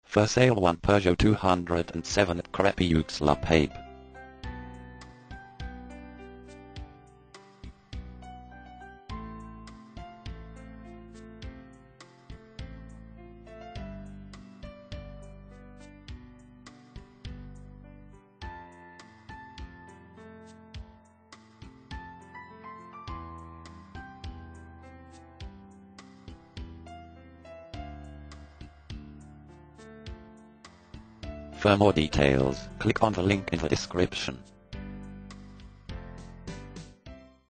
For sale one Peugeot 207 at Crépy-Uxla Pape. For more details, click on the link in the description.